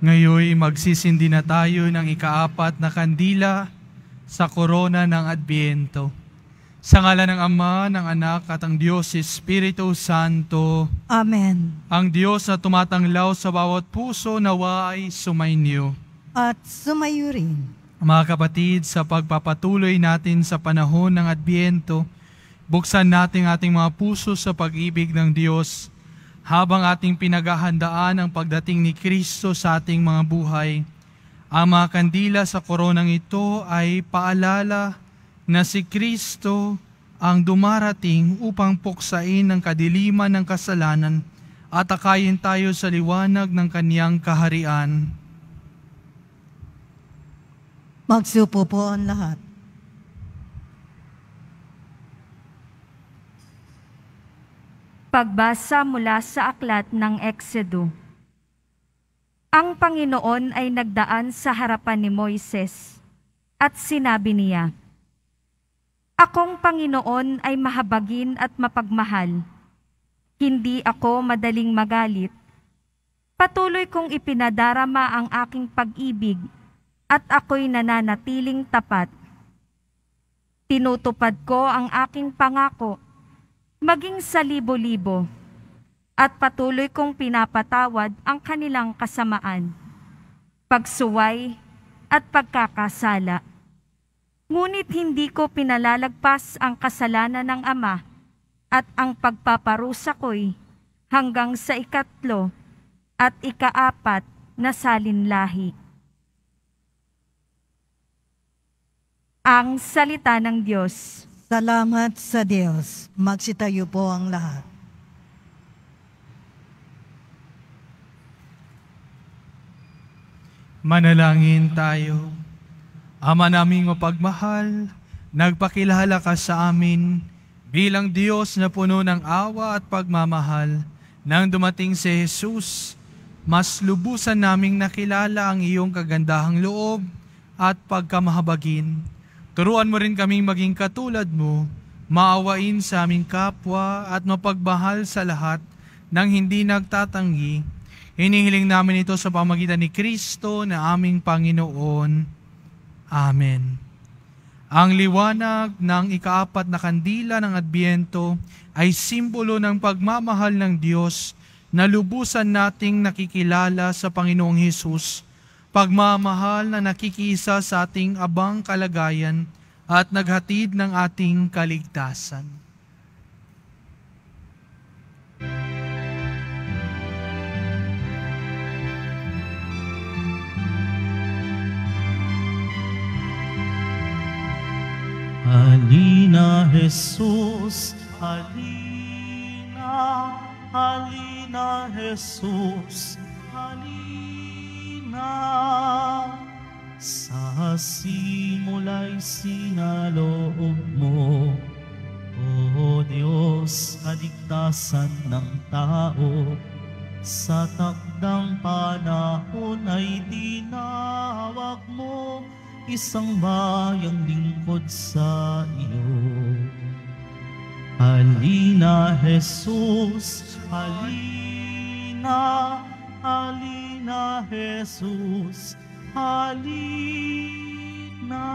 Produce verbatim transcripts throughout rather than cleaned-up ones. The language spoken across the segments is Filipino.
Ngayon magsisindi na tayo ng ikaapat na kandila sa korona ng Adbyento. Sa ngalan ng Ama, ng Anak, at ang Diyos Espiritu Santo. Amen. Ang Diyos na tumatanglaw sa bawat puso nawa ay sumainyo. At sumayo rin. Mga kapatid, sa pagpapatuloy natin sa panahon ng Adbyento, buksan natin ating mga puso sa pag-ibig ng Diyos habang ating pinaghahandaan ang pagdating ni Kristo sa ating mga buhay. Ang mga kandila sa koronang ito ay paalala na si Kristo ang dumarating upang puksain ang kadiliman ng kasalanan at akayin tayo sa liwanag ng kaniyang kaharian. Magsupo po ang lahat. Pagbasa mula sa aklat ng Eksodo. Ang Panginoon ay nagdaan sa harapan ni Moises at sinabi niya, "Akong Panginoon ay mahabagin at mapagmahal. Hindi ako madaling magalit. Patuloy kong ipinadarama ang aking pag-ibig at ako'y nananatiling tapat. Tinutupad ko ang aking pangako maging sa libo-libo, at patuloy kong pinapatawad ang kanilang kasamaan, pagsuway at pagkakasala. Ngunit hindi ko pinalalagpas ang kasalanan ng Ama at ang pagpaparusa ko'y hanggang sa ikatlo at ikaapat na salinlahi." Ang salita ng Diyos. Salamat sa Diyos. Magsitayo po ang lahat. Manalangin tayo. Ama naming mapagmahal, nagpakilala ka sa amin bilang Diyos na puno ng awa at pagmamahal. Nang dumating si Jesus, mas lubusan naming nakilala ang iyong kagandahang loob at pagkamahabagin. Turuan mo rin kaming maging katulad mo, maawain sa aming kapwa at mapagmahal sa lahat nang hindi nagtatanggi. Hinihiling namin ito sa pamagitan ni Kristo na aming Panginoon. Amen. Ang liwanag ng ikaapat na kandila ng Adbyento ay simbolo ng pagmamahal ng Diyos na lubusan nating nakikilala sa Panginoong Hesus, pagmamahal na nakikisa sa ating abang kalagayan at naghatid ng ating kaligtasan. Halina, Jesus, halina, halina, Jesus, halina. Sa simula'y sinaloob mo, O Diyos, kaligtasan ng tao. Sa takdang panahon ay tinawag mo isang bayang lingkod sa iyo. Halina, Jesus, halina, halina, Jesus, halina.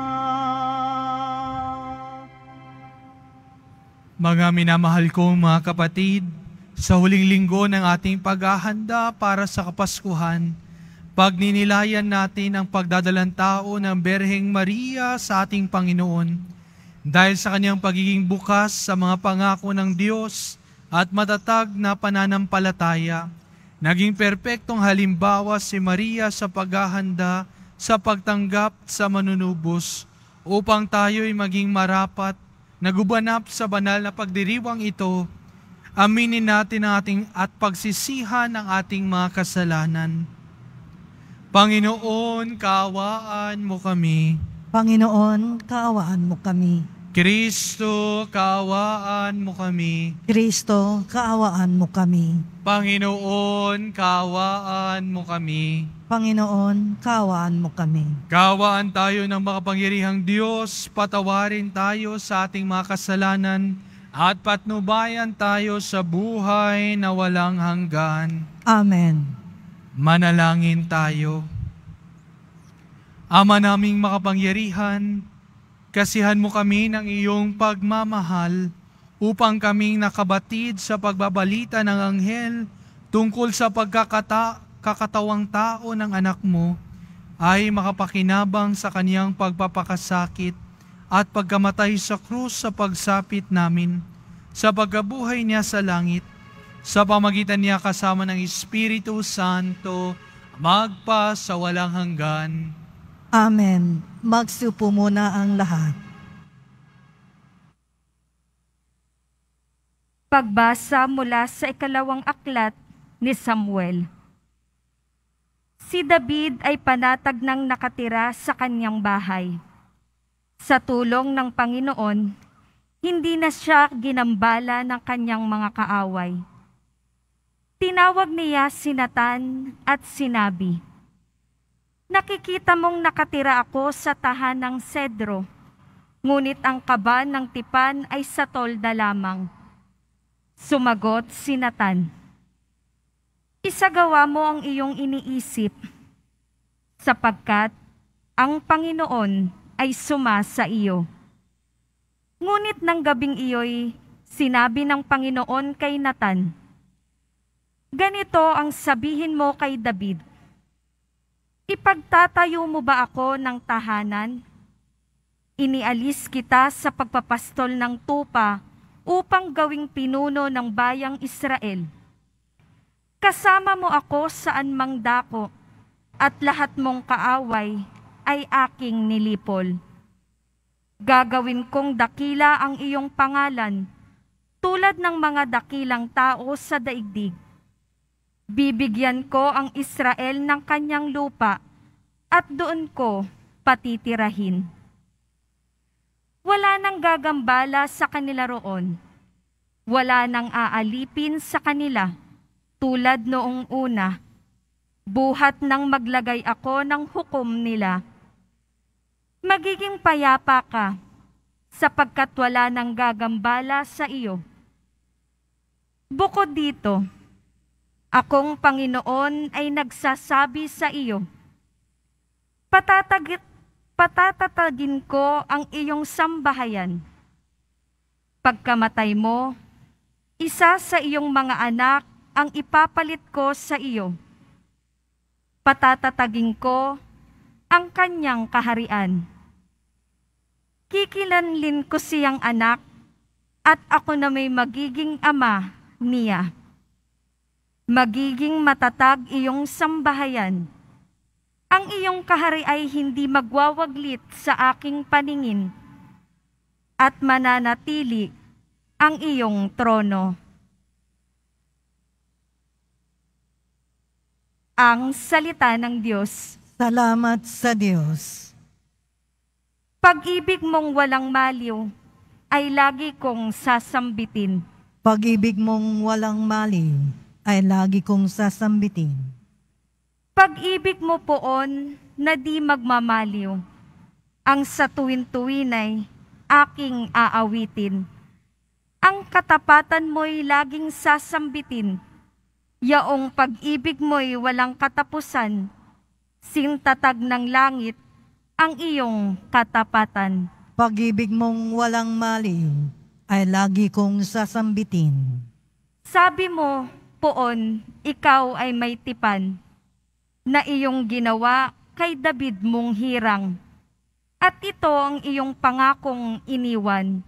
Mga minamahal kong mga kapatid, sa huling linggo ng ating paghahanda para sa Kapaskuhan, pagninilayan natin ang pagdadalang tao ng Berheng Maria sa ating Panginoon. Dahil sa kanyang pagiging bukas sa mga pangako ng Diyos at matatag na pananampalataya, naging perpektong halimbawa si Maria sa paghahanda sa pagtanggap sa manunubos upang tayo'y maging marapat na gumanap sa banal na pagdiriwang ito. Aminin natin ang ating at pagsisihan ng ating mga kasalanan. Panginoon, kaawaan mo kami. Panginoon, kaawaan mo kami. Kristo, kaawaan mo kami. Kristo, kaawaan mo kami. Panginoon, kaawaan mo kami. Panginoon, kaawaan mo kami. Kaawaan tayo ng makapangyarihang Diyos, patawarin tayo sa ating mga kasalanan, at patnubayan tayo sa buhay na walang hanggan. Amen. Manalangin tayo. Ama naming makapangyarihan, kasihan mo kami ng iyong pagmamahal upang kaming nakabatid sa pagbabalita ng anghel tungkol sa pagkakata, kakatawang tao ng anak mo ay makapakinabang sa kaniyang pagpapakasakit at pagkamatay sa krus sa pagsapit namin, sa pagkabuhay niya sa langit, sa pamagitan niya kasama ng Espiritu Santo, magpa sa walang hanggan. Amen. Magsupo muna ang lahat. Pagbasa mula sa ikalawang aklat ni Samuel. Si David ay panatag ng nakatira sa kanyang bahay. Sa tulong ng Panginoon, hindi na siya ginambala ng kanyang mga kaaway. Tinawag niya si Natan at sinabi, "Nakikita mong nakatira ako sa tahanang sedro, ngunit ang kaba ng tipan ay sa tolda lamang." Sumagot si Natan, "Isagawa mo ang iyong iniisip, sapagkat ang Panginoon ay suma sa iyo." Ngunit ng gabing iyo'y sinabi ng Panginoon kay Natan, "Ganito ang sabihin mo kay David, ipagtatayo mo ba ako ng tahanan? Inialis kita sa pagpapastol ng tupa upang gawing pinuno ng bayang Israel. Kasama mo ako saan mang dako, at lahat mong kaaway ay aking nilipol. Gagawin kong dakila ang iyong pangalan, tulad ng mga dakilang tao sa daigdig. Bibigyan ko ang Israel ng kanyang lupa, at doon ko patitirahin. Wala nang gagambala sa kanila roon. Wala nang aalipin sa kanila, tulad noong una, buhat nang maglagay ako ng hukom nila. Magiging payapa ka, sapagkat wala nang gagambala sa iyo. Bukod dito, akong Panginoon ay nagsasabi sa iyo, patatagit, patatatagin ko ang iyong sambahayan. Pagkamatay mo, isa sa iyong mga anak ang ipapalit ko sa iyo. Patatatagin ko ang kanyang kaharian. Kikilanlin ko siyang anak, at ako na may magiging ama niya. Magiging matatag iyong sambahayan. Ang iyong kahari ay hindi magwawaglit sa aking paningin, at mananatili ang iyong trono." Ang salita ng Diyos. Salamat sa Diyos. Pag-ibig mong walang maliw ay lagi kong sasambitin. Pag-ibig mong walang mali ay lagi kong sasambitin. Pag-ibig mo poon na di magmamaliw, ang sa tuwin-tuwin ay aking aawitin. Ang katapatan mo'y laging sasambitin, yaong pag-ibig mo'y walang katapusan, sintatag ng langit ang iyong katapatan. Pag-ibig mong walang mali ay lagi kong sasambitin. Sabi mo, poon, ikaw ay may tipan, na iyong ginawa kay David mong hirang, at ito ang iyong pangakong iniwan.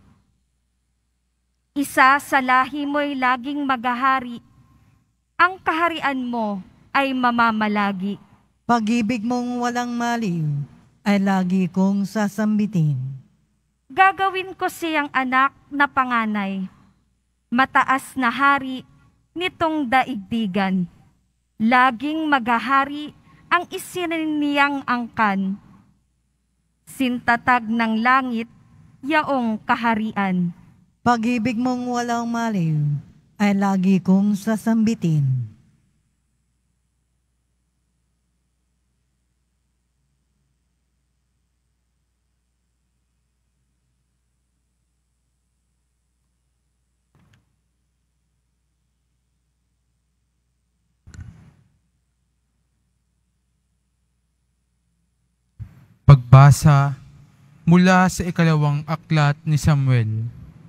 Isa sa lahi mo'y laging maghahari, ang kaharian mo ay mamamalagi. Pag-ibig mong walang mali ay lagi kong sasambitin. Gagawin ko siyang anak na panganay, mataas na hari nitong daigdigan. Laging maghahari ang isininiyang angkan, sintatag ng langit yaong kaharian. Pag-ibig mong walang mali ay lagi kong sasambitin. Pagbasa mula sa ikalawang aklat ni Samuel.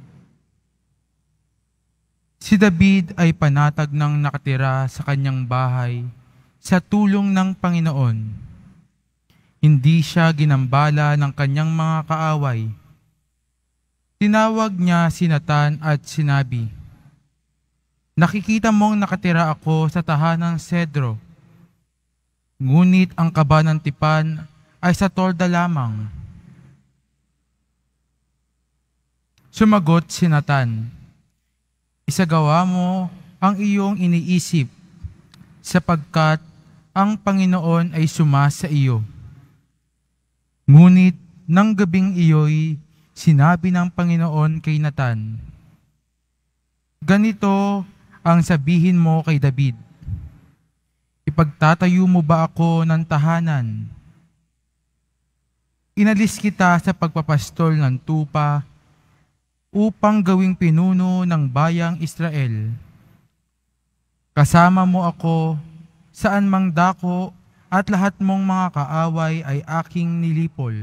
Si David ay panatag ng nakatira sa kanyang bahay sa tulong ng Panginoon. Hindi siya ginambala ng kanyang mga kaaway. Tinawag niya si Nathan at sinabi, "Nakikita mong nakatira ako sa tahanang Sedro. Ngunit ang kaba ng tipan ay sa tolda lamang." Sumagot si Nathan, "Isagawa mo ang iyong iniisip, sapagkat ang Panginoon ay suma sa iyo." Ngunit nang gabing iyo'y sinabi ng Panginoon kay Nathan, "Ganito ang sabihin mo kay David, ipagtatayo mo ba ako ng tahanan? Inalis kita sa pagpapastol ng tupa upang gawing pinuno ng bayang Israel. Kasama mo ako saan mang dako at lahat mong mga kaaway ay aking nilipol.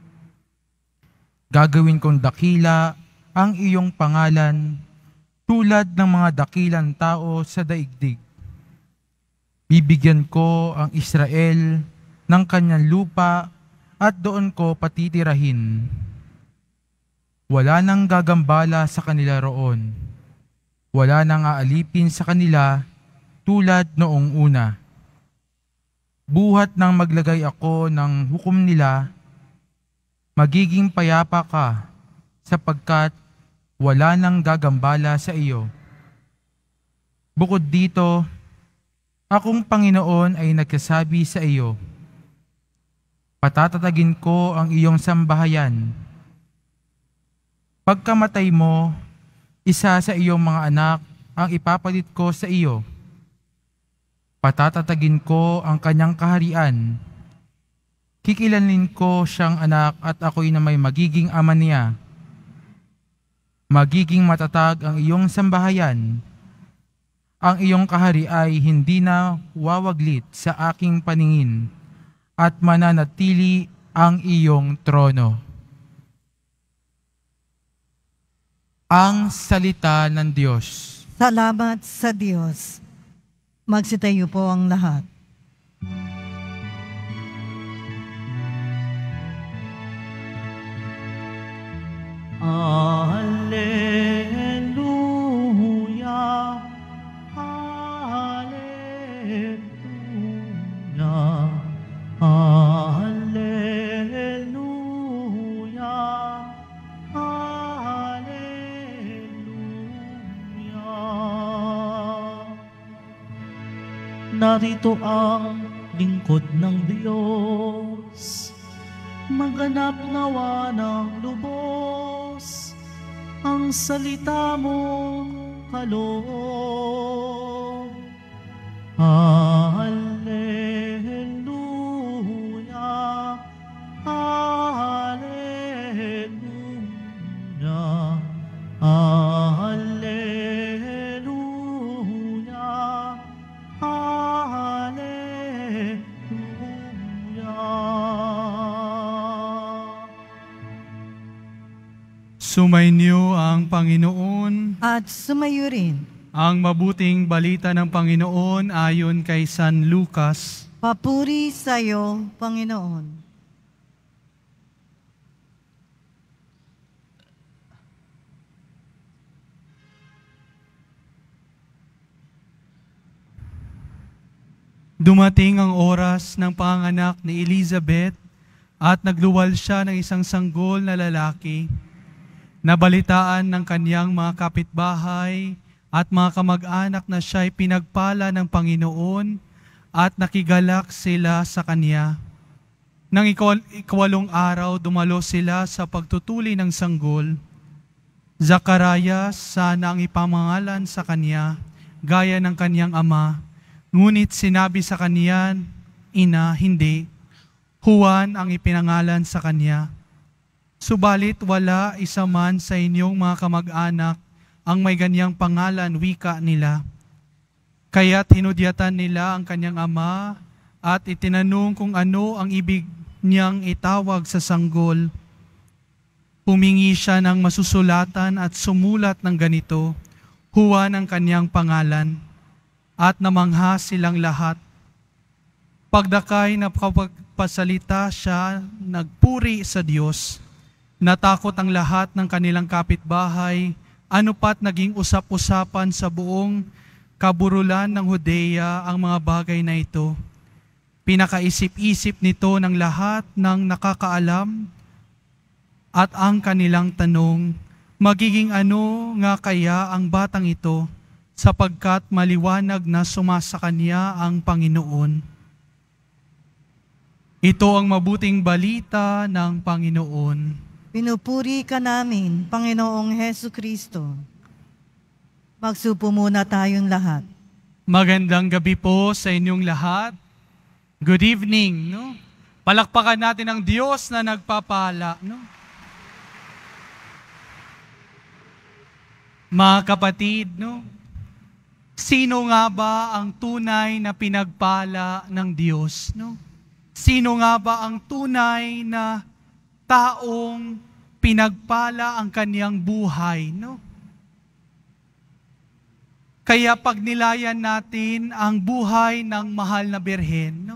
Gagawin kong dakila ang iyong pangalan tulad ng mga dakilang tao sa daigdig. Bibigyan ko ang Israel ng kanyang lupa at doon ko patitirahin. Wala nang gagambala sa kanila roon. Wala nang aalipin sa kanila tulad noong una. Buhat nang maglagay ako ng hukom nila, magiging payapa ka sapagkat wala nang gagambala sa iyo. Bukod dito, akong Panginoon ay nagsasabi sa iyo, patatatagin ko ang iyong sambahayan. Pagkamatay mo, isa sa iyong mga anak ang ipapalit ko sa iyo. Patatatagin ko ang kanyang kaharian. Kikilanin ko siyang anak at ako'y na may magiging ama niya. Magiging matatag ang iyong sambahayan. Ang iyong kahari ay hindi na wawaglit sa aking paningin at mananatili ang iyong trono." Ang salita ng Diyos. Salamat sa Diyos. Magsitayo po ang lahat. Alleluia, Alleluia, Alleluia, Alleluia. Narito ang lingkod ng Diyos, maganap nawa ng lubos ang salita mo kaloob. Alleluia, Alleluia, Alleluia, Alleluia. Sumainyo ang Panginoon. At sumayo rin. Ang mabuting balita ng Panginoon ayon kay San Lucas. Papuri sa iyo, Panginoon. Dumating ang oras ng panganak ni Elizabeth at nagluwal siya ng isang sanggol na lalaki. Nabalitaan ng kaniyang mga kapitbahay at mga kamag-anak na siya'y pinagpala ng Panginoon at nakigalak sila sa kaniya. Nang ikawal- ikawalong araw, dumalo sila sa pagtutuli ng sanggol. Zacarias sana ang ipamangalan sa kaniya, gaya ng kaniyang ama. Ngunit sinabi sa kaniya, "Ina, hindi. Juan ang ipinangalan sa kaniya." Subalit wala isa man sa inyong mga kamag-anak ang may ganyang pangalan, wika nila. Kaya't hinudyatan nila ang kanyang ama at itinanong kung ano ang ibig niyang itawag sa sanggol. Humingi siya ng masusulatan at sumulat ng ganito, Juan ang kanyang pangalan, at namangha silang lahat. Pagdakay na kapagpasalita siya, nagpuri sa Diyos. Natakot ang lahat ng kanilang kapitbahay, ano pat naging usap-usapan sa buong kaburulan ng Judea ang mga bagay na ito. Pinakaisip-isip nito ng lahat ng nakakaalam at ang kanilang tanong, magiging ano nga kaya ang batang ito sapagkat maliwanag na sumasa kanya ang Panginoon. Ito ang mabuting balita ng Panginoon. Pinupuri ka namin, Panginoong Hesu Kristo. Magsupo muna tayong lahat. Magandang gabi po sa inyong lahat. Good evening, no? Palakpakan natin ang Diyos na nagpapala, no? Mga kapatid, no? Sino nga ba ang tunay na pinagpala ng Diyos, no? Sino nga ba ang tunay na taong pinagpala ang kaniyang buhay, no? Kaya pag nilayan natin ang buhay ng mahal na birhen, no?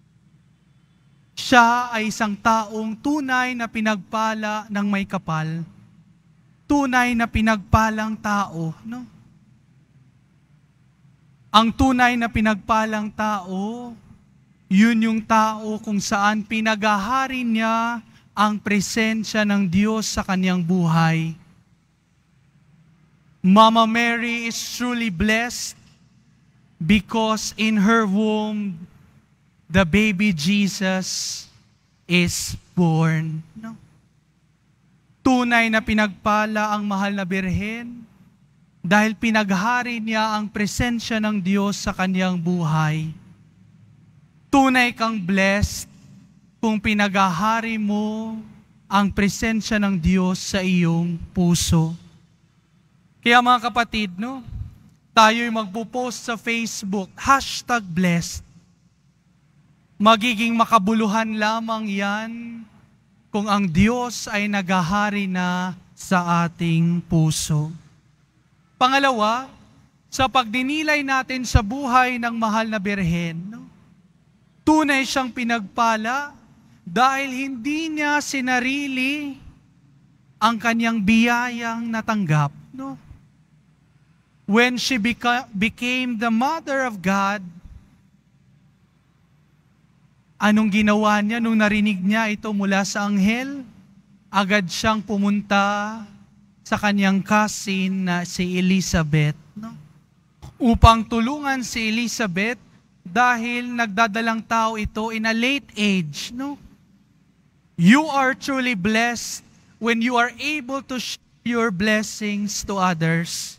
Siya ay isang taong tunay na pinagpala ng may kapal. Tunay na pinagpalang tao, no? Ang tunay na pinagpalang tao, yun yung tao kung saan pinagahari niya ang presensya ng Diyos sa kanyang buhay. Mama Mary is truly blessed because in her womb, the baby Jesus is born. No? Tunay na pinagpala ang mahal na birhen dahil pinaghari niya ang presensya ng Diyos sa kanyang buhay. Tunay kang blessed kung pinagahari mo ang presensya ng Diyos sa iyong puso. Kaya mga kapatid, no, tayo'y magpo-post sa Facebook, hashtag blessed. Magiging makabuluhan lamang yan kung ang Diyos ay nagahari na sa ating puso. Pangalawa, sa pagdinilay natin sa buhay ng mahal na birhen, no, tunay siyang pinagpala dahil hindi niya sinarili ang kanyang biyayang natanggap. No? When she beca- became the mother of God, anong ginawa niya nung narinig niya ito mula sa anghel? Agad siyang pumunta sa kanyang cousin na si Elizabeth, no? Upang tulungan si Elizabeth dahil nagdadalang tao ito in a late age, no? You are truly blessed when you are able to share your blessings to others.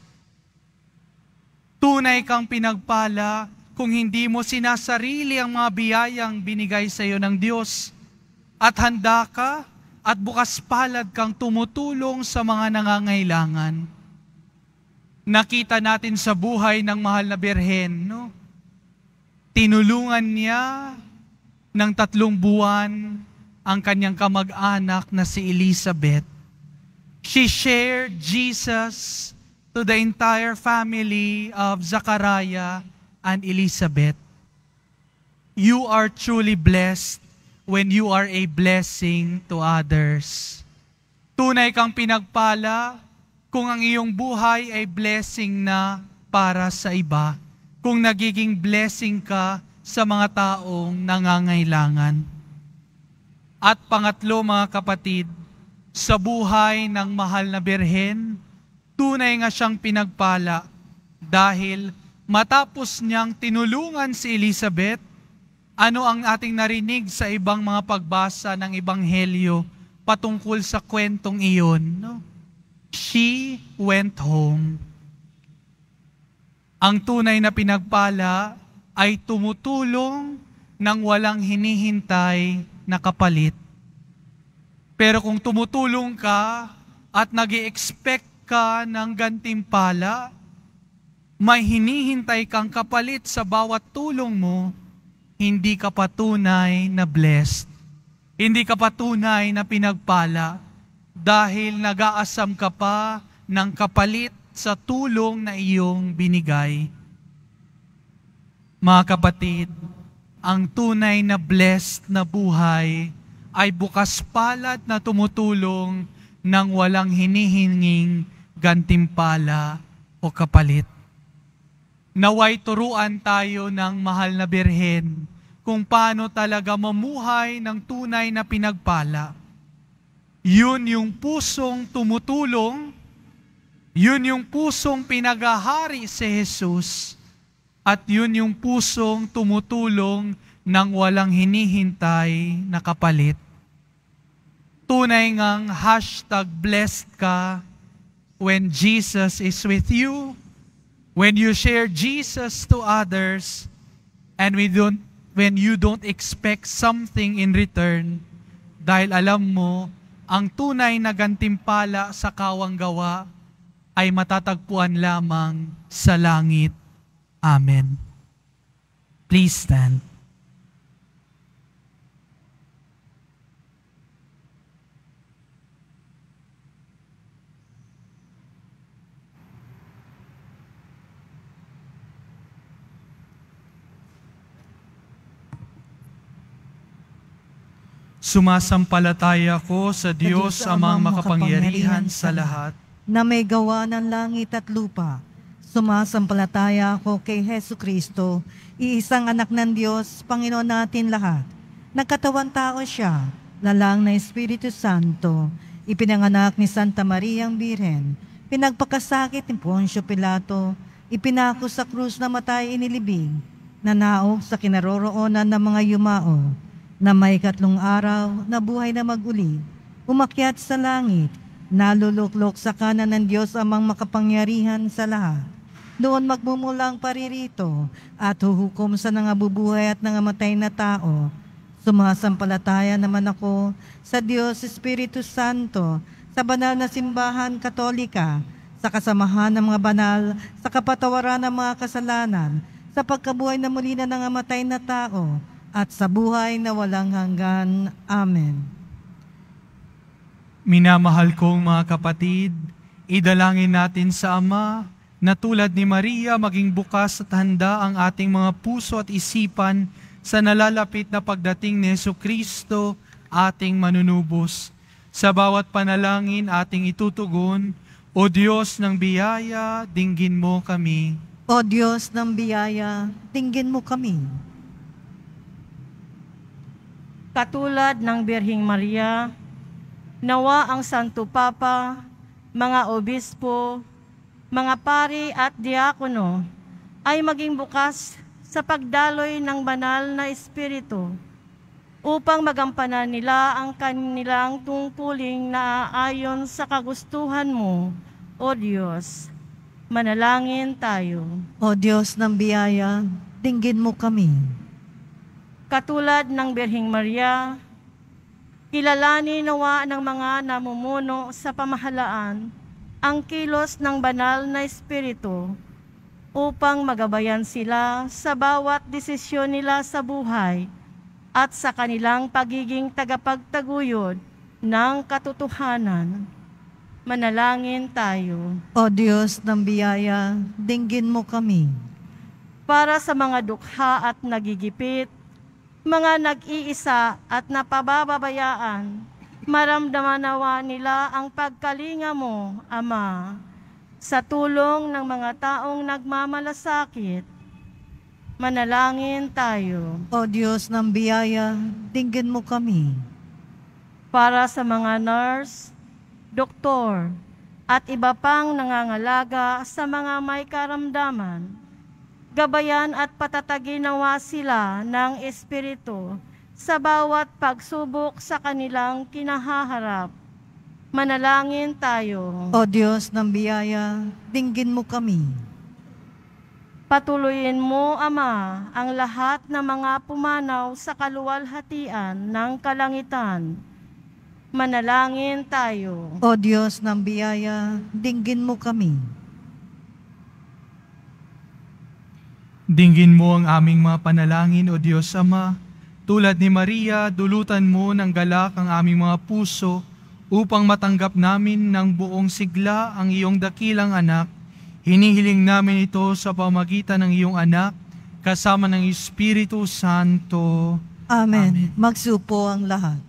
Tunay kang pinagpala kung hindi mo sinasarili ang mga biyayang binigay sa iyo ng Diyos at handa ka at bukas palad kang tumutulong sa mga nangangailangan. Nakita natin sa buhay ng mahal na birhen, no? Tinulungan niya ng tatlong buwan ang kanyang kamag-anak na si Elizabeth. She shared Jesus to the entire family of Zachariah and Elizabeth. You are truly blessed when you are a blessing to others. Tunay kang pinagpala kung ang iyong buhay ay blessing na para sa iba. Kung nagiging blessing ka sa mga taong nangangailangan. At pangatlo mga kapatid, sa buhay ng mahal na birhen, tunay nga siyang pinagpala dahil matapos niyang tinulungan si Elizabeth, ano ang ating narinig sa ibang mga pagbasa ng Ebanghelyo patungkol sa kwentong iyon? No? She went home. Ang tunay na pinagpala ay tumutulong nang walang hinihintay na kapalit. Pero kung tumutulong ka at nag-i-expect ka ng gantimpala, may hinihintay kang kapalit sa bawat tulong mo, hindi ka patunay na blessed. Hindi ka pa tunay na pinagpala dahil nag-aasam ka pa ng kapalit sa tulong na iyong binigay. Mga kapatid, ang tunay na blessed na buhay ay bukas palad na tumutulong ng walang hinihinging gantimpala o kapalit. Naway turuan tayo ng mahal na Birhen kung paano talaga mamuhay ng tunay na pinagpala. Yun yung pusong tumutulong, yun yung pusong pinagahari si Jesus, at yun yung pusong tumutulong ng walang hinihintay na kapalit. Tunay ngang hashtag blessed ka when Jesus is with you, when you share Jesus to others, and we don't, when you don't expect something in return, dahil alam mo, ang tunay na gantimpala sa kawang gawa ay matatagpuan lamang sa langit. Amen. Please stand. Sumasampalataya ko sa Diyos amang makapangyarihan sa lahat, na may gawa ng langit at lupa. Sumasampalataya ako kay Hesu Kristo, iisang anak ng Diyos, Panginoon natin lahat. Nagkatawang tao siya, lalang na Espiritu Santo, ipinanganak ni Santa Mariang Birhen, pinagpakasakit ni Poncio Pilato, ipinako sa krus na matay inilibing, nanaog sa kinaroroonan ng mga yumao, na may katlong araw na buhay na mag-uli, umakyat sa langit, naluluklok sa kanan ng Diyos amang makapangyarihan sa lahat. Doon magmumulang paririto at huhukom sa nangabubuhay at nangamatay na tao. Sumasampalataya naman ako sa Diyos Espiritu Santo, sa banal na simbahan katolika, sa kasamahan ng mga banal, sa kapatawaran ng mga kasalanan, sa pagkabuhay na muli na nangamatay na tao, at sa buhay na walang hanggan. Amen. Minamahal kong mga kapatid, idalangin natin sa Ama na tulad ni Maria maging bukas at handa ang ating mga puso at isipan sa nalalapit na pagdating ni Jesucristo, ating manunubos. Sa bawat panalangin ating itutugon, O Diyos ng biyaya, dinggin mo kami. O Diyos ng biyaya, dinggin mo kami. Katulad ng Birheng Maria, nawa ang Santo Papa, mga obispo, mga pari at diakono ay maging bukas sa pagdaloy ng banal na Espiritu upang magampanan nila ang kanilang tungkuling na aayon sa kagustuhan mo, O Diyos. Manalangin tayo. O Diyos ng biyaya, dinggin mo kami. Katulad ng Birheng Maria, kilalanin nawa ng mga namumuno sa pamahalaan ang kilos ng banal na Espiritu upang magabayan sila sa bawat desisyon nila sa buhay at sa kanilang pagiging tagapagtaguyod ng katotohanan. Manalangin tayo. O Diyos ng biyaya, dinggin mo kami. Para sa mga dukha at nagigipit, mga nag-iisa at napababayaan, maramdaman nawa nila ang pagkalinga mo, Ama, sa tulong ng mga taong nagmamalasakit. Manalangin tayo. O Diyos ng biyaya, dinggin mo kami. Para sa mga nurse, doktor, at iba pang nangangalaga sa mga may karamdaman, gabayan at patatagin nawa sila ng Espiritu sa bawat pagsubok sa kanilang kinahaharap. Manalangin tayo. O Diyos ng biyaya, dinggin mo kami. Patuloyin mo, Ama, ang lahat ng mga pumanaw sa kaluwalhatian ng kalangitan. Manalangin tayo. O Diyos ng biyaya, dinggin mo kami. Dinggin mo ang aming mga panalangin, O Diyos Ama, Tulad ni Maria, dulutan mo ng galak ang aming mga puso upang matanggap namin ng buong sigla ang iyong dakilang anak. Hinihiling namin ito sa pamagitan ng iyong anak, kasama ng Espiritu Santo. Amen. Magsupo ang lahat.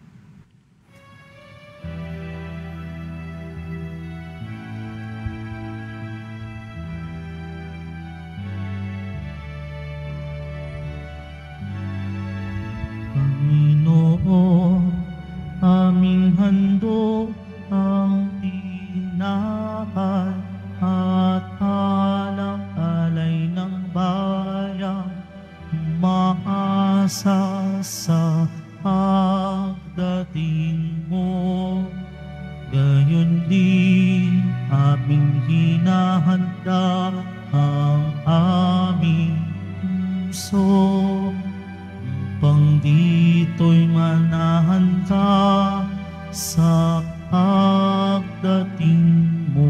Panginoon, aming handog ang tinapay at alak-alay ng bayan, maasa sa pagdating mo. Gayon din aming hinahanda ang aming puso, upang dito'y manahan ka sa pagdating mo.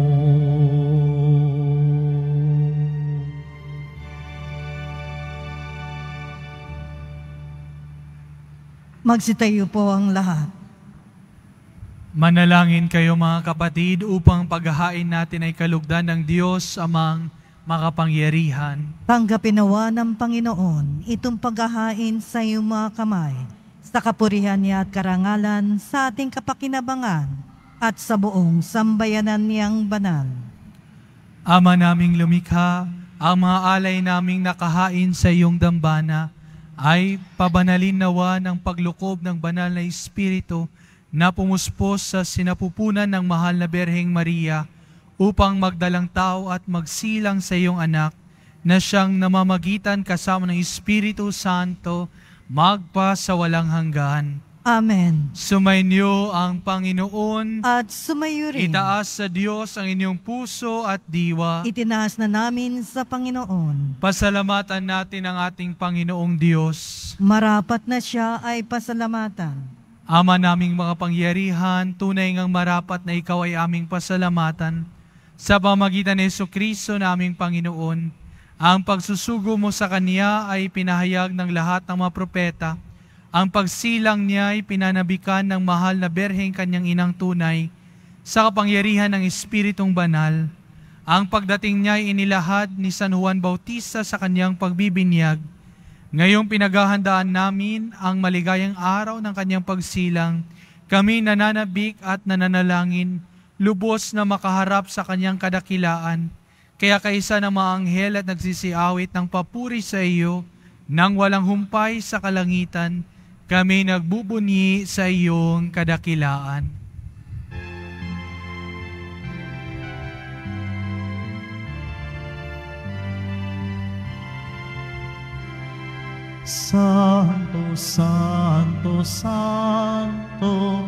Magsitayo po ang lahat. Manalangin kayo mga kapatid upang paghahain natin ay kalugdan ng Diyos amang makapangyarihan. Tanggapin nawa ng Panginoon itong paghahain sa iyong mga kamay, sa kapurihan niya at karangalan sa ating kapakinabangan at sa buong sambayanan niyang banal. Ama naming lumikha, ang mga alay naming nakahain sa iyong dambana ay pabanalin nawa ng paglukob ng banal na Espiritu na pumuspos sa sinapupunan ng mahal na Berheng Maria upang magdalang tao at magsilang sa iyong anak na siyang namamagitan kasama ng Espiritu Santo magpa sa walang hanggan. Amen. Sumainyo ang Panginoon. At sumayo rin. Itaas sa Diyos ang inyong puso at diwa. Itinaas na namin sa Panginoon. Pasalamatan natin ang ating Panginoong Diyos. Marapat na siya ay pasalamatan. Ama naming mga pangyarihan, tunay ngang marapat na ikaw ay aming pasalamatan. Sa pamagitan ni Jesucristo na aming Panginoon, ang pagsusugo mo sa Kanya ay pinahayag ng lahat ng mga propeta. Ang pagsilang niya ay pinanabikan ng mahal na Berheng kanyang inang tunay sa kapangyarihan ng Espiritong Banal. Ang pagdating niya ay inilahad ni San Juan Bautista sa kanyang pagbibinyag. Ngayong pinaghahandaan namin ang maligayang araw ng kanyang pagsilang, kami nananabik at nananalangin, lubos na makaharap sa kanyang kadakilaan. Kaya kaisa ng mga anghel at nagsisiawit ng papuri sa iyo, nang walang humpay sa kalangitan, kami nagbubunyi sa iyong kadakilaan. Santo, Santo, Santo,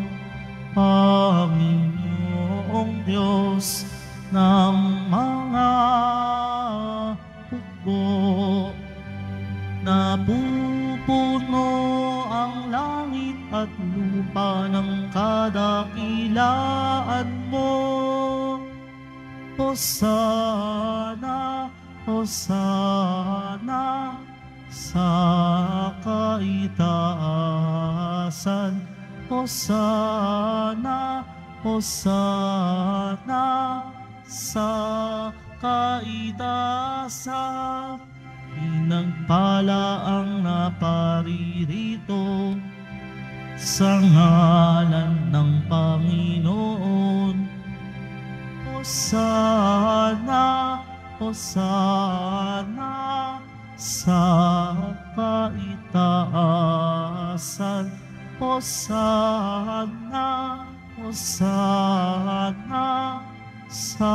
Panginoong Diyos ng mga hukbo, napupuno ang langit at lupa ng kadakilaan mo. Hosana, Hosana, sa kaitaasan. Hosana, Hosana, sa kaitaasan. Pinagpala ang naparirito sa ngalan ng Panginoon. Hosana, Hosana, sa kaitaasan. Hosana, Hosana, sa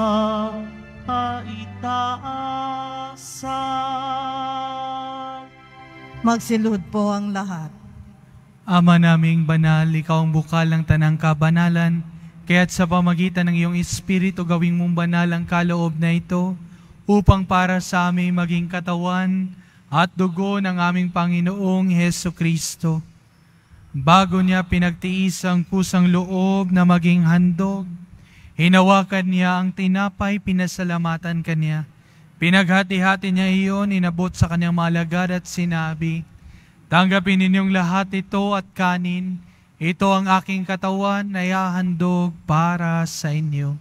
kaitaasan. Magsilud po ang lahat. Ama naming banal, ikaw ang bukal ng tanang kabanalan, kaya't sa pamagitan ng iyong Espiritu gawing mong banal ang kaloob na ito, upang para sa amin maging katawan at dugo ng aming Panginoong Hesukristo. Bago niya pinagtiis ang kusang loob na maging handog, hinawakan niya ang tinapay, pinasalamatan kanya. Pinaghati-hati niya iyon, inabot sa kanyang mga alagad at sinabi, Tanggapin ninyong lahat ito at kanin. Ito ang aking katawan na ihahandog para sa inyo.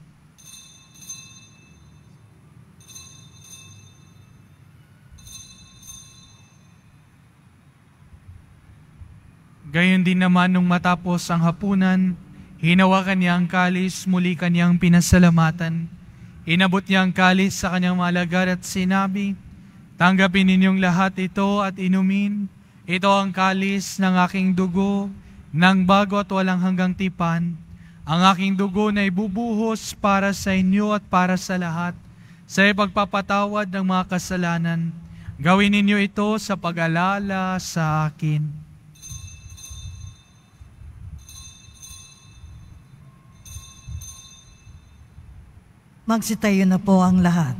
Gayon din naman nung matapos ang hapunan, hinawakan niya ang kalis, muli kanyang pinasalamatan. Inabot niya ang kalis sa kanyang mga alagad at sinabi, tanggapin ninyong lahat ito at inumin. Ito ang kalis ng aking dugo, ng bago at walang hanggang tipan. Ang aking dugo na ibubuhos para sa inyo at para sa lahat, sa ipagpapatawad ng mga kasalanan. Gawin ninyo ito sa pag-alala sa akin. Magsitayo na po ang lahat.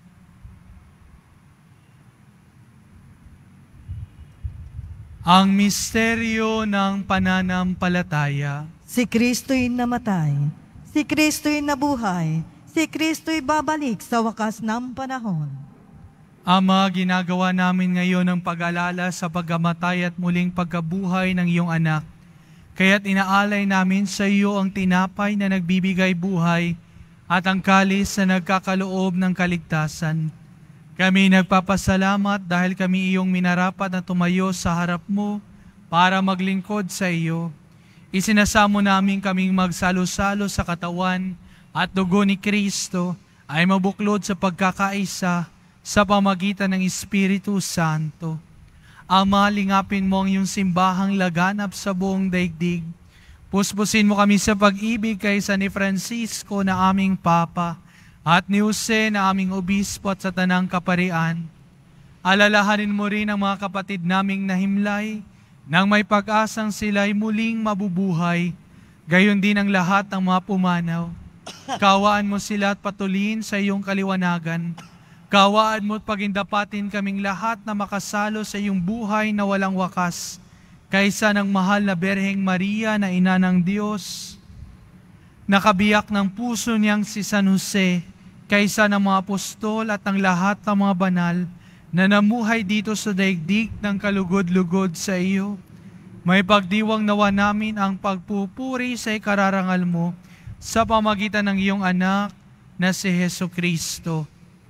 Ang misteryo ng pananampalataya. Si Kristo'y namatay, si Kristo'y nabuhay, si Kristo'y babalik sa wakas ng panahon. Ama, ginagawa namin ngayon ang pag-alala sa pagkamatay at muling pagkabuhay ng iyong anak. Kaya't inaalay namin sa iyo ang tinapay na nagbibigay buhay at ang kalis na nagkakaloob ng kaligtasan. Kami nagpapasalamat dahil kami iyong minarapat na tumayo sa harap mo para maglingkod sa iyo. Isinasamo namin kaming magsalo-salo sa katawan at dugo ni Kristo ay mabuklod sa pagkakaisa sa pamagitan ng Espiritu Santo. Ama, lingapin mo ang iyong simbahang laganap sa buong daigdig. Puspusin mo kami sa pag-ibig kaysa ni Francisco na aming Papa at ni Jose na aming Obispo at sa Tanang Kaparian. Alalahanin mo rin ang mga kapatid naming nahimlay nang may pag-asang sila'y muling mabubuhay. Gayon din ang lahat ng mga pumanaw. Kawaan mo sila at patuloyin sa iyong kaliwanagan. Kawaan mo at pagindapatin kaming lahat na makasalo sa iyong buhay na walang wakas. Kaysa ng mahal na Berheng Maria na ina ng Diyos, nakabiyak ng puso niyang si San Jose, kaysa ng mga apostol at ng lahat ng mga banal na namuhay dito sa daigdig ng kalugod-lugod sa iyo. May pagdiwang nawa namin ang pagpupuri sa ikararangal mo sa pamagitan ng iyong anak na si Jesucristo.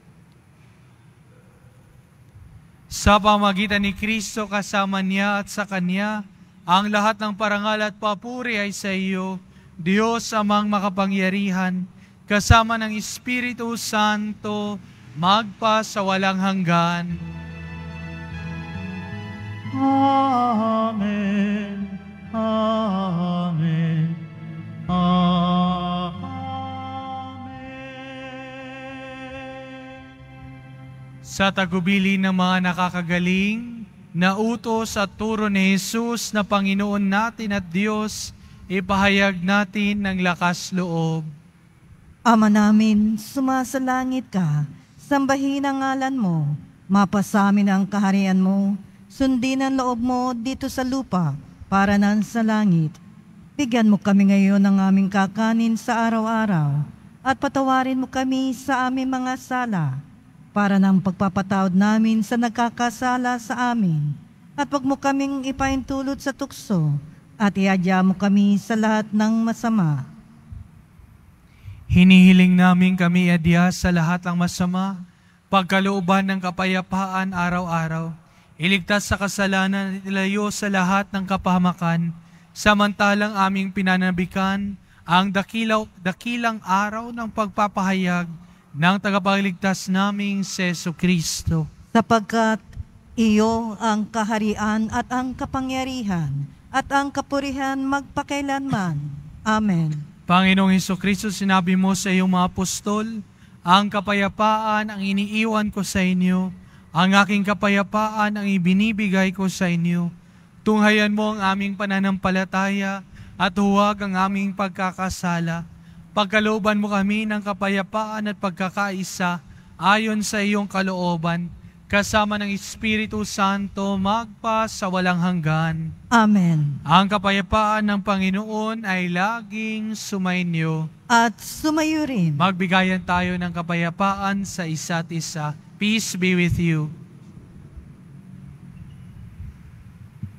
Sa pamagitan ni Kristo kasama niya at sa Kanya, ang lahat ng parangal at papuri ay sa iyo, Diyos amang makapangyarihan, kasama ng Espiritu Santo, magpa sa walang hanggan. Amen. Amen. Amen. Sa tagubili ng mga nakakagaling, na utos at turo ni Jesus na Panginoon natin at Diyos, ipahayag natin ng lakas loob. Ama namin, sumasalangit ka, sambahin ang ngalan mo, mapasamin ang kaharian mo, sundin ang loob mo dito sa lupa, para nan sa langit. Bigyan mo kami ngayon ng aming kakanin sa araw-araw, at patawarin mo kami sa aming mga sala, para ng pagpapatawad namin sa nagkakasala sa amin, at wag mo kaming ipaintulot sa tukso, at iadya mo kami sa lahat ng masama. Hinihiling namin kami iadya sa lahat ng masama, pagkalooban ng kapayapaan araw-araw, iligtas sa kasalanan at ilayo sa lahat ng kapahamakan, samantalang aming pinanabikan ang dakilaw, dakilang araw ng pagpapahayag ng tagapagligtas naming si Jesucristo. Sapagkat iyo ang kaharian at ang kapangyarihan at ang kapurihan magpakailanman. Amen. Panginoong Jesucristo, sinabi mo sa iyong mga apostol, ang kapayapaan ang iniiwan ko sa inyo, ang aking kapayapaan ang ibinibigay ko sa inyo. Tunghayan mo ang aming pananampalataya at huwag ang aming pagkakasala. Pagkalooban mo kami ng kapayapaan at pagkakaisa ayon sa iyong kalooban, kasama ng Espiritu Santo magpa sa walang hanggan. Amen. Ang kapayapaan ng Panginoon ay laging sumainyo. At sumayo rin. Magbigayan tayo ng kapayapaan sa isa't isa. Peace be with you.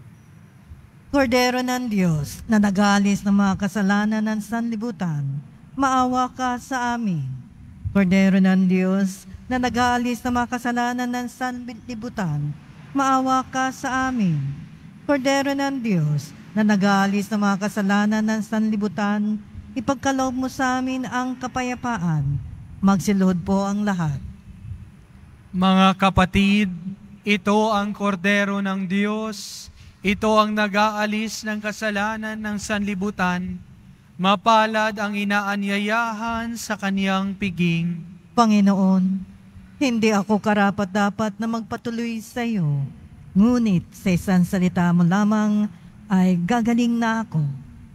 Kordero ng Diyos na nag-aalis ng mga kasalanan ng sanlibutan, maawa ka sa amin. Kordero ng Diyos na nag-aalis ng mga kasalanan ng sanlibutan, maawa ka sa amin. Kordero ng Diyos na nag-aalis ng mga kasalanan ng sanlibutan, ipagkaloob mo sa amin ang kapayapaan. Magsiluhod po ang lahat. Mga kapatid, ito ang kordero ng Diyos. Ito ang nag-aalis ng kasalanan ng sanlibutan. Mapalad ang inaanyayahan sa kaniyang piging. Panginoon, hindi ako karapat-dapat na magpatuloy sa iyo. Ngunit sa isang salita mo lamang ay gagaling na ako.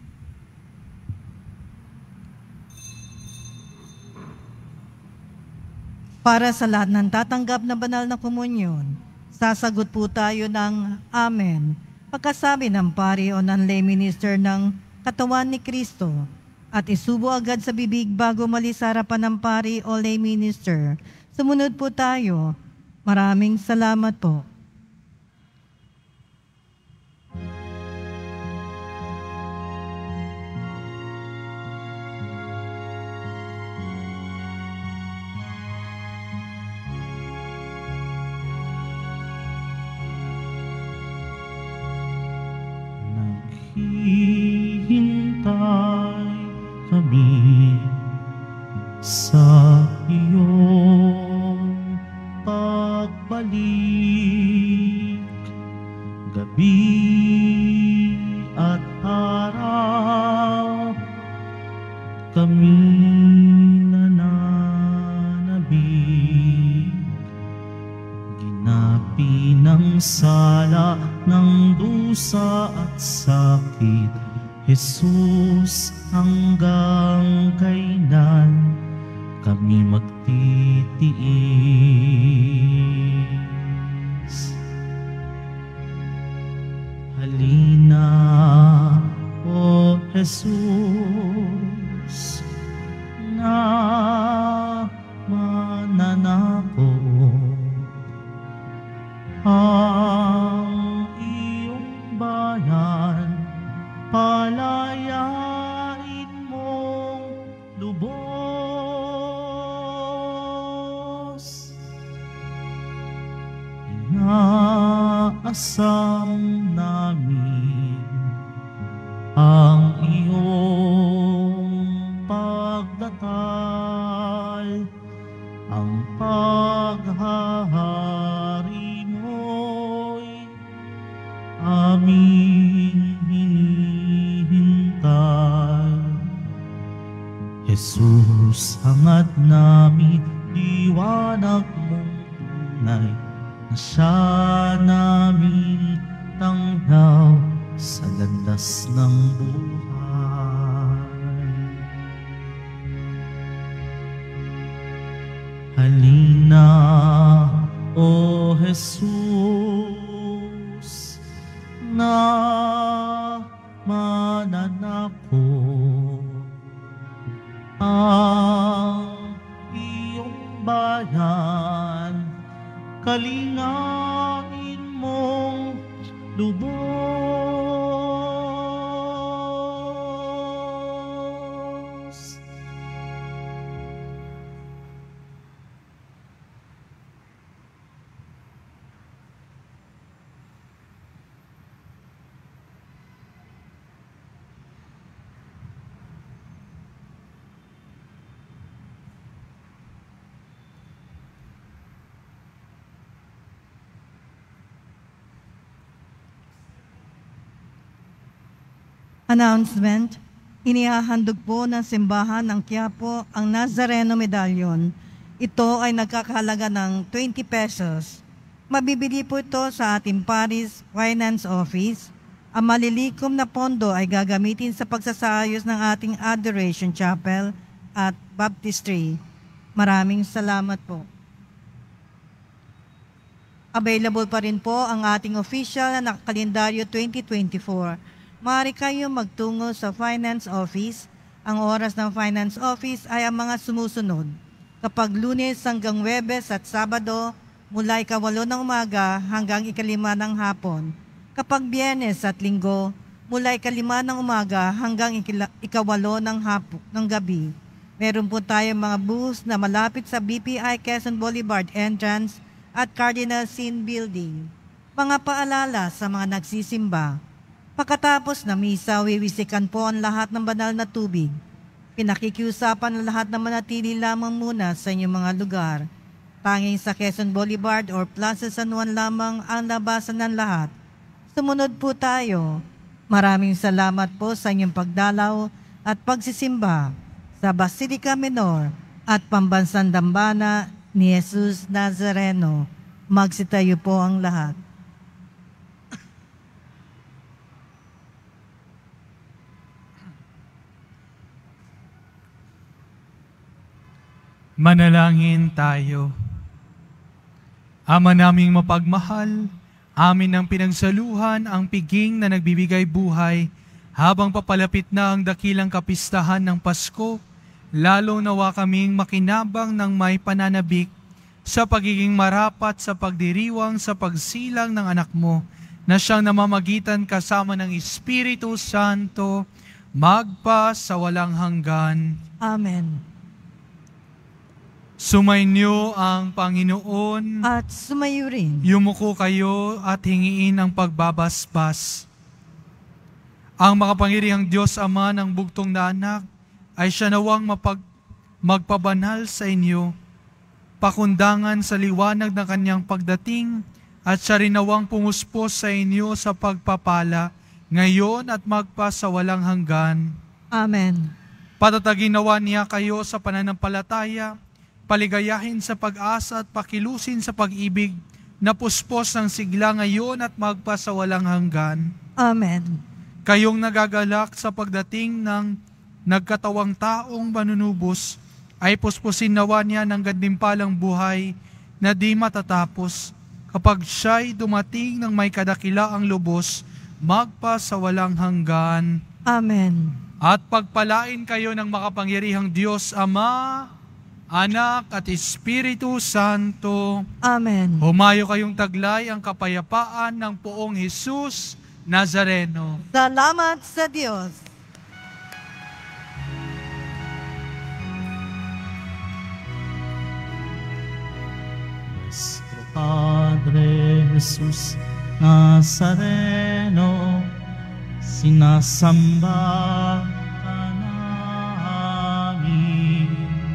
Para sa lahat ng tatanggap na banal na komunyon, sasagot po tayo ng Amen. Pagkasabi ng pari o ng lay minister ng katawan ni Kristo at isubo agad sa bibig bago malis sa harapan ng pari o lay minister. Sumunod po tayo. Maraming salamat po. Hihintay kami sa iyong pagbalik, gabi at araw kami nananabik, ginapi ng sala ng dusa at sakit, Jesus, hanggang kailan kami magtitiis? Halina, O Jesus, na mananako ang iyong bayan, palayain mong lubos. Inaasam namin ang iyong pagdatal, ang paghahari mo'y aming hinihintay. Jesus, hangad namin liwanag mong tunay, na siya namin tanglaw sa landas ng buhay. Halina, O Jesus, na mananako ang iyong bayan, kalingain mong lubos. Announcement, inihahandog po ng simbahan ng Quiapo ang Nazareno Medallion. Ito ay nagkakahalaga ng twenty pesos. Mabibili po ito sa ating Paris Finance Office. Ang malilikom na pondo ay gagamitin sa pagsasayos ng ating Adoration Chapel at Baptistry. Maraming salamat po. Available pa rin po ang ating official na kalendaryo twenty twenty-four. Maaari kayo magtungo sa Finance Office. Ang oras ng Finance Office ay ang mga sumusunod. Kapag Lunes hanggang Huwebes at Sabado, mula ikawalo ng umaga hanggang ikalima ng hapon. Kapag Biyernes at Linggo, mula ikalima ng umaga hanggang ikila, ikawalo ng hapo ng gabi. Meron po tayong mga booths na malapit sa B P I Quezon Boulevard entrance at Cardinal Sin Building. Mga paalala sa mga nagsisimba. Pagkatapos na misa, wiwisikan po ang lahat ng banal na tubig. Pinakikiusapan ang lahat na manatili lamang muna sa inyong mga lugar. Tanging sa Quezon Boulevard or Plaza San Juan lamang ang labasan ng lahat. Sumunod po tayo. Maraming salamat po sa inyong pagdalaw at pagsisimba sa Basilica Menor at Pambansang Dambana ni Jesus Nazareno. Magsitayo po ang lahat. Manalangin tayo. Ama naming mapagmahal, amin ang pinagsaluhan ang piging na nagbibigay buhay habang papalapit na ang dakilang kapistahan ng Pasko, lalo nawa kaming makinabang ng may pananabik sa pagiging marapat sa pagdiriwang sa pagsilang ng anak mo na siyang namamagitan kasama ng Espiritu Santo, magpa sa walang hanggan. Amen. Sumainyo ang Panginoon. At sumayo rin. Yumuko kayo at hingiin ang pagbabasbas. Ang makapangyarihang Diyos Ama ng bugtong na anak ay siya nawang mapag, magpabanal sa inyo, pakundangan sa liwanag ng kanyang pagdating, at siya rin nawang pumuspos sa inyo sa pagpapala, ngayon at magpa sa walang hanggan. Amen. Patatagin nawa niya kayo sa pananampalataya, paligayahin sa pag-asa at pakilusin sa pag-ibig na puspos ng sigla ngayon at magpa sa walang hanggan. Amen. Kayong nagagalak sa pagdating ng nagkatawang taong manunubos, ay puspusin nawa niya ng gandimpalang buhay na di matatapos kapag siya'y dumating ng may kadakilaang lubos, magpa sa walang hanggan. Amen. At pagpalain kayo ng makapangyarihang Diyos Ama, Anak at Espiritu Santo. Amen. Humayo kayong taglay ang kapayapaan ng Poong Jesus Nazareno. Salamat sa Diyos. Nuestro Padre Jesus Nazareno, sinasamba ka namin,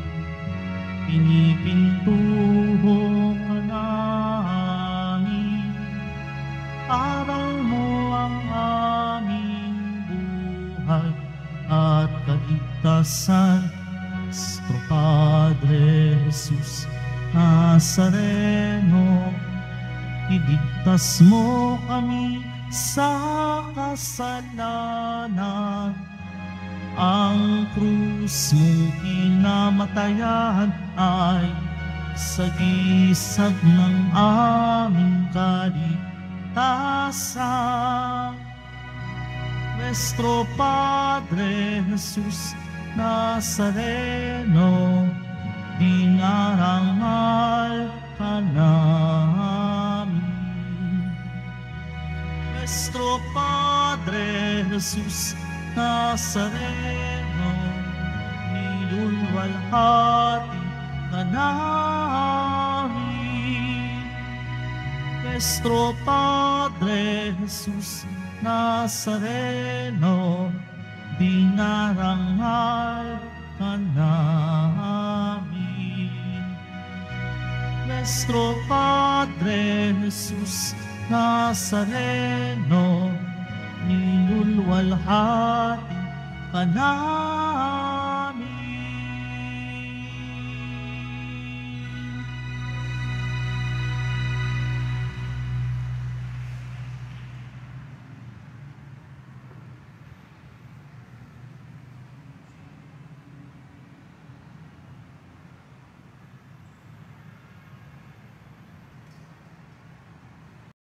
pinipintuho ka namin, aral mo ang aming buhay at kaligtasan. Nuestro Padre Jesus Nazareno, iligtas mo kami sa kasalanan. Ang krus mong pinamatayan ay sagisag ng aming kaligtasan. Nuestro Padre Jesus Nazareno, dinarangal ka namin. Nuestro Padre Jesus Nazareno, nilulwalhati ka namin. Nuestro Padre Jesus Nazareno, dinarangal ka namin. Nuestro Padre Jesus Nazareno, nilulwalhati ka namin.